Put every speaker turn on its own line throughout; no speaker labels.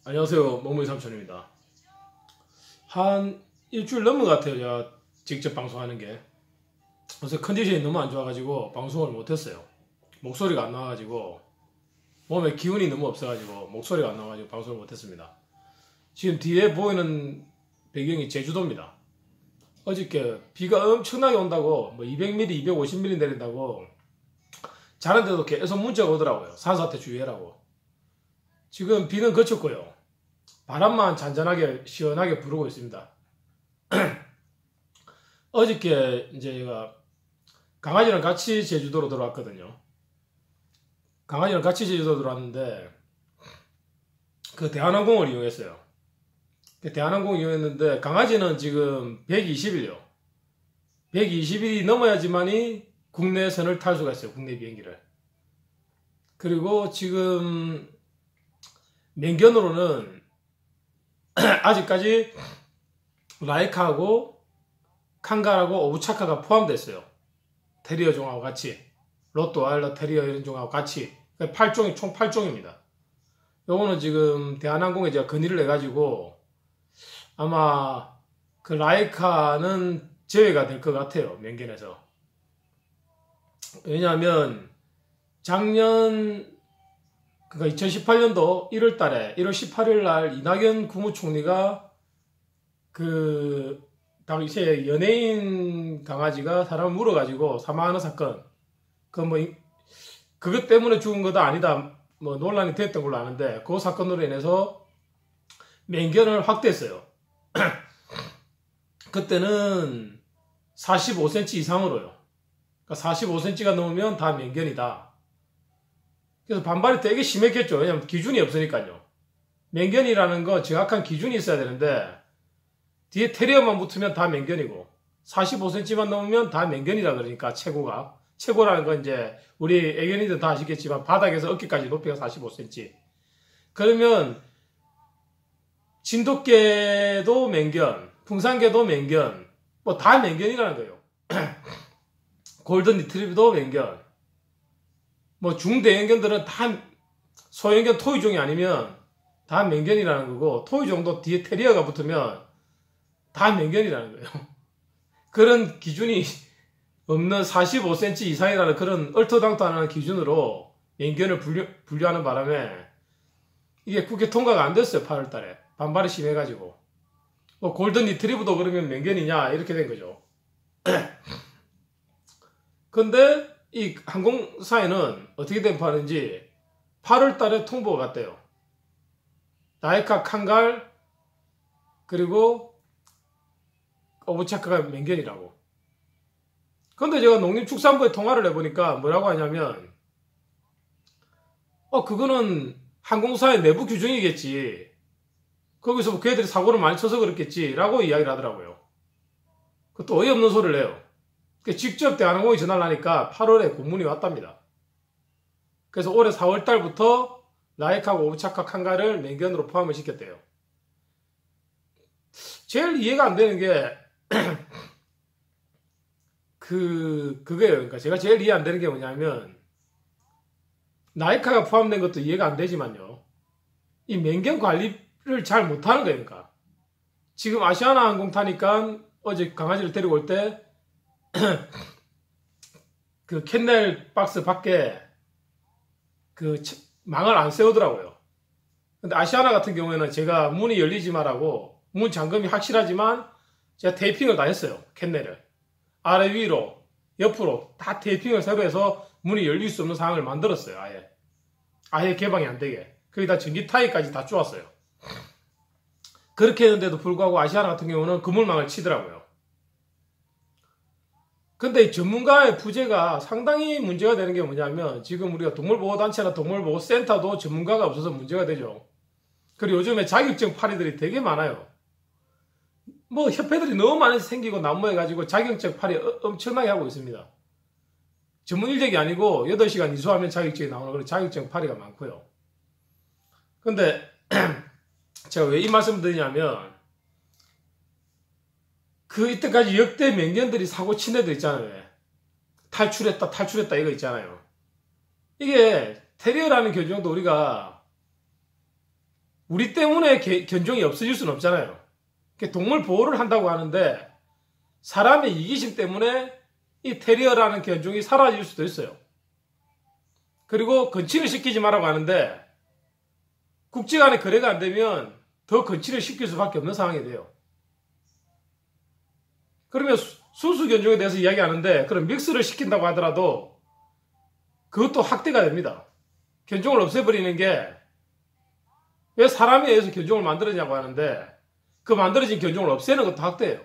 안녕하세요. 먹무이 삼촌입니다. 한 일주일 넘은 것 같아요. 제가 직접 방송하는 게. 그래서 컨디션이 너무 안 좋아가지고 방송을 못했어요. 목소리가 안 나와가지고 몸에 기운이 너무 없어가지고 목소리가 안 나와가지고 방송을 못했습니다. 지금 뒤에 보이는 배경이 제주도입니다. 어저께 비가 엄청나게 온다고 200mm, 250mm 내린다고 자는데도 계속 문자가 오더라고요. 산사태 주의해라고. 지금 비는 그쳤고요. 바람만 잔잔하게 시원하게 부르고 있습니다. 어저께 이제 제가 강아지랑 같이 제주도로 들어왔거든요. 강아지랑 같이 제주도 들어왔는데 그 대한항공을 이용했어요. 대한항공 이용했는데 강아지는 지금 120일요. 120일이 넘어야지만이 국내선을 탈 수가 있어요. 국내 비행기를. 그리고 지금 면견으로는 아직까지 라이카하고 칸갈하고 오부차카가 포함됐어요. 테리어 종하고 같이. 로또와일러 테리어 이런 종하고 같이. 8종이, 총 8종입니다. 요거는 지금 대한항공에 제가 건의를 해가지고 아마 그 라이카는 제외가 될 것 같아요. 면견에서. 왜냐하면 작년 그러니까 2018년도 1월달에 1월 18일 날 이낙연 국무총리가 그 당시에 연예인 강아지가 사람을 물어가지고 사망하는 사건 그것 때문에 죽은 거다 아니다 논란이 됐던 걸로 아는데 그 사건으로 인해서 면견을 확대했어요. 그때는 45cm 이상으로요. 그러니까 45cm가 넘으면 다 면견이다. 그래서 반발이 되게 심했겠죠. 왜냐면 기준이 없으니까요. 면견이라는 거 정확한 기준이 있어야 되는데 뒤에 테리어만 붙으면 다 면견이고 45cm만 넘으면 다 면견이라 그러니까 최고라는 건 이제 우리 애견이들 다 아시겠지만 바닥에서 어깨까지 높이가 45cm. 그러면 진돗개도 면견, 풍산개도 면견, 다 면견이라는 거예요. 골든 리트리버도 면견. 중대형견들은 다 소형견 토이종이 아니면 다 면견이라는 거고 토이종도 뒤에 테리어가 붙으면 다 면견이라는 거예요. 그런 기준이 없는 45cm 이상이라는 그런 얼토당토하는 기준으로 면견을 분류하는 바람에 이게 국회 통과가 안 됐어요. 8월 달에. 반발이 심해가지고. 골든 리트리버도 그러면 면견이냐 이렇게 된 거죠. 근데 이 항공사에는 어떻게 된 판인지 8월 달에 통보가 갔대요. 라이카 칸갈 그리고 오부차카가 면견이라고. 근데 제가 농림축산부에 통화를 해보니까 뭐라고 하냐면 그거는 항공사의 내부 규정이겠지. 거기서 걔들이 사고를 많이 쳐서 그렇겠지 라고 이야기를 하더라고요. 그것도 어이없는 소리를 해요. 직접 대한항공이 전화를 하니까 8월에 공문이 왔답니다. 그래서 올해 4월 달부터 라이카하고 오부차카 칸갈을 면견으로 포함을 시켰대요. 제일 이해가 안 되는 게 그거예요. 그러니까 제가 제일 이해 안 되는 게 뭐냐면 라이카가 포함된 것도 이해가 안 되지만요. 이 면견 관리를 잘 못하는 거예요. 그러니까 지금 아시아나 항공 타니까 어제 강아지를 데리고 올 때 그 캔넬 박스 밖에 그 망을 안 세우더라고요. 근데 아시아나 같은 경우에는 제가 문이 열리지 말라고 문 잠금이 확실하지만 제가 테이핑을 다 했어요. 캔넬을 아래 위로 옆으로 다 테이핑을 새로 해서 문이 열릴 수 없는 상황을 만들었어요. 아예 개방이 안 되게. 거기다 전기 타이까지 다 쪼았어요. 그렇게 했는데도 불구하고 아시아나 같은 경우는 그물망을 치더라고요. 근데 이 전문가의 부재가 상당히 문제가 되는 게 뭐냐면 지금 우리가 동물보호단체나 동물보호센터도 전문가가 없어서 문제가 되죠. 그리고 요즘에 자격증 파리들이 되게 많아요. 협회들이 너무 많이 생기고 난무해가지고 자격증 파리 엄청나게 하고 있습니다. 전문 인력이 아니고 8시간 이수하면 자격증이 나오는 그런 자격증 파리가 많고요. 근데 제가 왜 이 말씀을 드리냐면 이때까지 역대 면견들이 사고 친 애들 있잖아요. 탈출했다 이거 있잖아요. 이게 테리어라는 견종도 우리가 우리 때문에 견종이 없어질 수는 없잖아요. 동물 보호를 한다고 하는데 사람의 이기심 때문에 이 테리어라는 견종이 사라질 수도 있어요. 그리고 건치를 시키지 말라고 하는데 국제 간에 거래가 안 되면 더 건치를 시킬 수밖에 없는 상황이 돼요. 그러면 순수 견종에 대해서 이야기하는데 그런 믹스를 시킨다고 하더라도 그것도 학대가 됩니다. 견종을 없애버리는 게 왜 사람에 의해서 견종을 만들었냐고 하는데 그 만들어진 견종을 없애는 것도 학대예요.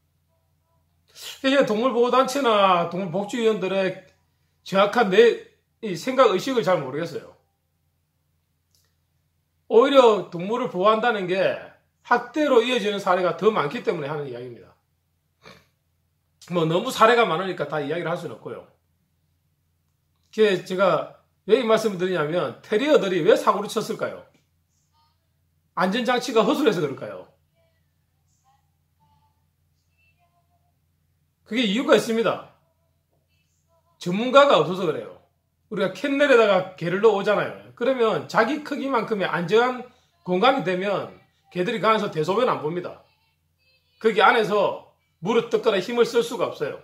이제 동물보호단체나 동물복지위원들의 정확한 이 생각 의식을 잘 모르겠어요. 오히려 동물을 보호한다는 게 학대로 이어지는 사례가 더 많기 때문에 하는 이야기입니다. 뭐 너무 사례가 많으니까 다 이야기를 할 수는 없고요. 제가 왜 이 말씀을 드리냐면 테리어들이 왜 사고를 쳤을까요? 안전장치가 허술해서 그럴까요? 그게 이유가 있습니다. 전문가가 없어서 그래요. 우리가 캔넬에다가 개를 넣어오잖아요. 그러면 자기 크기만큼의 안전한 공간이 되면 개들이 가면서 대소변 안 봅니다. 거기 안에서 물을 뜯거나 힘을 쓸 수가 없어요.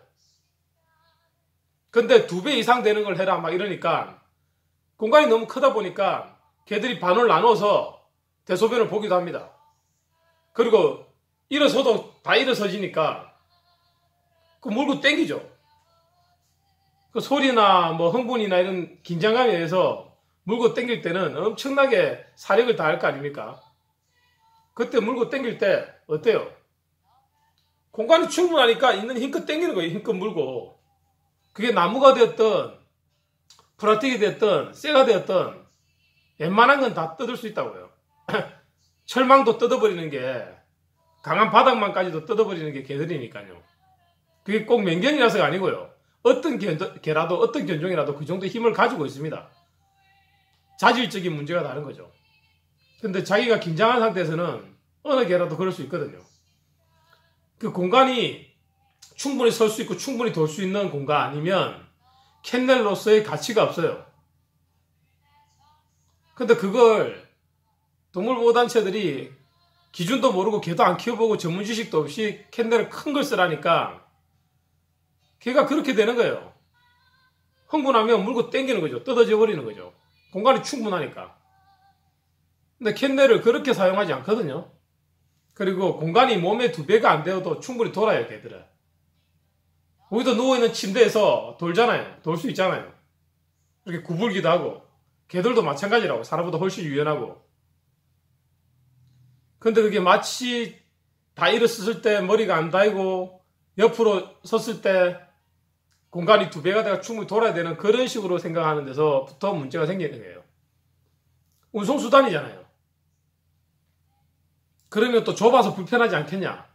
근데 2배 이상 되는 걸 해라 막 이러니까 공간이 너무 크다 보니까 개들이 반을 나눠서 대소변을 보기도 합니다. 그리고 일어서도 다 일어서지니까 그 물고 땡기죠. 그 소리나 뭐 흥분이나 이런 긴장감에 의해서 물고 땡길 때는 엄청나게 사력을 다할 거 아닙니까? 그때 물고 땡길 때 어때요? 공간이 충분하니까 있는 힘껏 땡기는 거예요. 힘껏 물고. 그게 나무가 되었든 플라스틱이 되었든 쇠가 되었든 웬만한 건 다 뜯을 수 있다고요. 철망도 뜯어버리는 게 강한 바닥만까지도 뜯어버리는 게 개들이니까요. 그게 꼭 맹견이라서가 아니고요. 어떤 개라도 어떤 견종이라도 그 정도 힘을 가지고 있습니다. 자질적인 문제가 다른 거죠. 근데 자기가 긴장한 상태에서는 어느 개라도 그럴 수 있거든요. 그 공간이 충분히 설 수 있고 충분히 돌 수 있는 공간 아니면 캔넬로서의 가치가 없어요. 근데 그걸 동물보호단체들이 기준도 모르고 개도 안 키워보고 전문 지식도 없이 캔넬을 큰 걸 쓰라니까 개가 그렇게 되는 거예요. 흥분하면 물고 땡기는 거죠. 뜯어져 버리는 거죠. 공간이 충분하니까. 근데 캔넬을 그렇게 사용하지 않거든요. 그리고 공간이 몸에 2배가 안 되어도 충분히 돌아요, 개들은. 우리도 누워있는 침대에서 돌잖아요. 돌 수 있잖아요. 이렇게 구불기도 하고. 개들도 마찬가지라고. 사람보다 훨씬 유연하고. 근데 그게 마치 다 일어섰을 때 머리가 안 닿이고 옆으로 섰을 때 공간이 2배가 돼가 충분히 돌아야 되는 그런 식으로 생각하는 데서부터 문제가 생기는 거예요. 운송수단이잖아요. 그러면 또 좁아서 불편하지 않겠냐?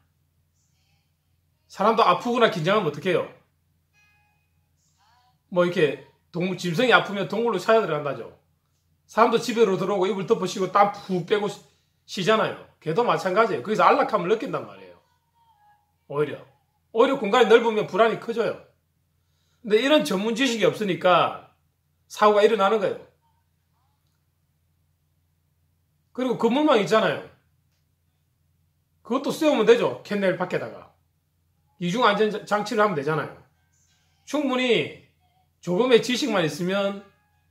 사람도 아프거나 긴장하면 어떡해요? 뭐 이렇게 짐승이 아프면 동물로 찾아 들어간다죠. 사람도 집으로 들어오고 이불 덮어 씌고 땀 푹 빼고 쉬잖아요. 개도 마찬가지예요. 거기서 안락함을 느낀단 말이에요. 오히려 공간이 넓으면 불안이 커져요. 근데 이런 전문 지식이 없으니까 사고가 일어나는 거예요. 그리고 건물망 있잖아요. 그것도 세우면 되죠. 캔넬 밖에다가. 이중 안전 장치를 하면 되잖아요. 충분히 조금의 지식만 있으면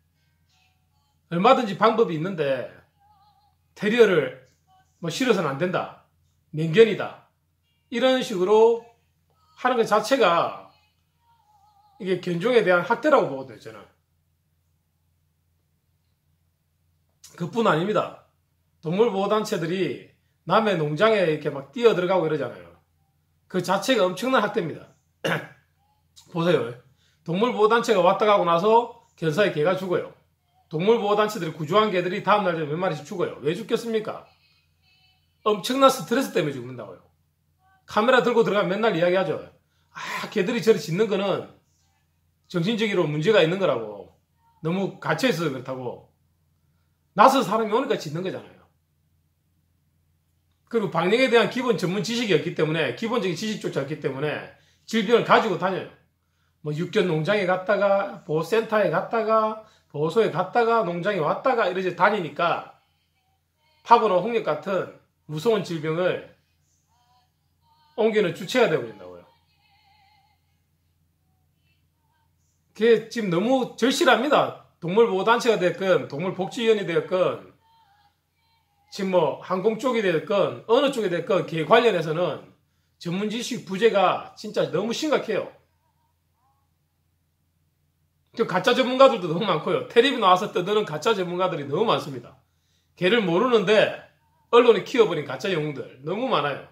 얼마든지 방법이 있는데 테리어를 뭐 실어서는 안 된다. 맹견이다. 이런 식으로 하는 것 자체가 이게 견종에 대한 학대라고 보거든요, 저는. 그뿐 아닙니다. 동물보호단체들이 남의 농장에 이렇게 막 뛰어들어가고 이러잖아요. 그 자체가 엄청난 학대입니다. 보세요. 동물보호단체가 왔다 가고 나서 견사에 개가 죽어요. 동물보호단체들이 구조한 개들이 다음날 되면 몇 마리씩 죽어요. 왜 죽겠습니까? 엄청난 스트레스 때문에 죽는다고요. 카메라 들고 들어가면 맨날 이야기하죠. 개들이 저리 짖는 거는 정신적으로 문제가 있는 거라고. 너무 갇혀있어서 그렇다고. 나서 사람이 오니까 짖는 거잖아요. 그리고 방역에 대한 기본 전문 지식이 없기 때문에, 기본적인 지식조차 없기 때문에 질병을 가지고 다녀요. 뭐 육견 농장에 갔다가 보호센터에 갔다가 보호소에 갔다가 농장에 왔다가 이러지 다니니까 파고나 홍역 같은 무서운 질병을 옮기는 주체가 되어버린다고요. 그게 지금 너무 절실합니다. 동물보호단체가 됐건 동물복지위원회 됐건 지금 뭐 항공 쪽이 됐건 어느 쪽이 됐건 개 관련해서는 전문지식 부재가 진짜 너무 심각해요. 가짜 전문가들도 너무 많고요. 텔레비 나와서 떠드는 가짜 전문가들이 너무 많습니다. 개를 모르는데 언론이 키워버린 가짜 영웅들 너무 많아요.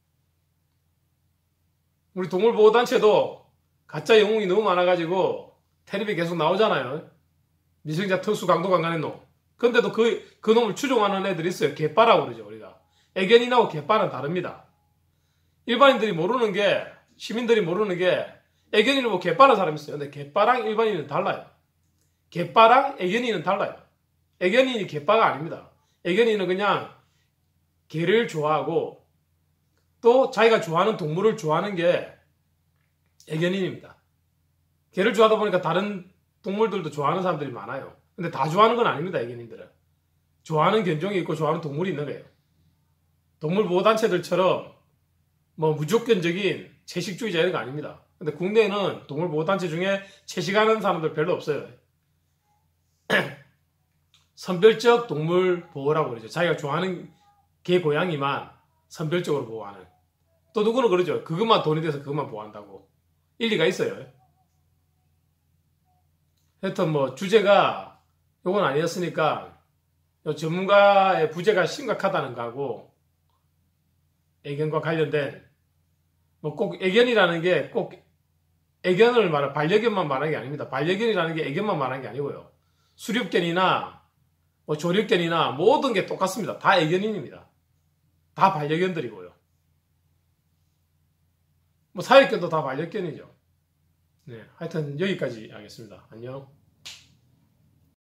우리 동물보호단체도 가짜 영웅이 너무 많아가지고 텔레비 계속 나오잖아요. 미성년자 특수강도강간의 놈. 근데도 그 놈을 추종하는 애들이 있어요. 개빠라고 그러죠, 우리가. 애견인하고 개빠는 다릅니다. 일반인들이 모르는 게, 시민들이 모르는 게, 애견인을 보고 개빠는 사람이 있어요. 근데 개빠랑 일반인은 달라요. 개빠랑 애견인은 달라요. 애견인이 개빠가 아닙니다. 애견인은 그냥 개를 좋아하고 또 자기가 좋아하는 동물을 좋아하는 게 애견인입니다. 개를 좋아하다 보니까 다른 동물들도 좋아하는 사람들이 많아요. 근데 다 좋아하는 건 아닙니다, 애견인들은. 좋아하는 견종이 있고 좋아하는 동물이 있는 거예요. 동물보호단체들처럼 뭐 무조건적인 채식주의자 이런 거 아닙니다. 근데 국내에는 동물보호단체 중에 채식하는 사람들 별로 없어요. 선별적 동물보호라고 그러죠. 자기가 좋아하는 개, 고양이만 선별적으로 보호하는. 또 누구는 그러죠. 그것만 돈이 돼서 그것만 보호한다고. 일리가 있어요. 하여튼 뭐 주제가 요건 아니었으니까 전문가의 부재가 심각하다는 거하고 애견과 관련된 뭐 꼭 애견이라는 게 꼭 애견을 말하는 반려견만 말하는 게 아닙니다. 반려견이라는 게 애견만 말하는 게 아니고요. 수렵견이나 뭐 조립견이나 모든 게 똑같습니다. 다 애견인입니다. 다 반려견들이고요. 뭐 사육견도 다 반려견이죠. 네, 하여튼 여기까지 하겠습니다. 안녕.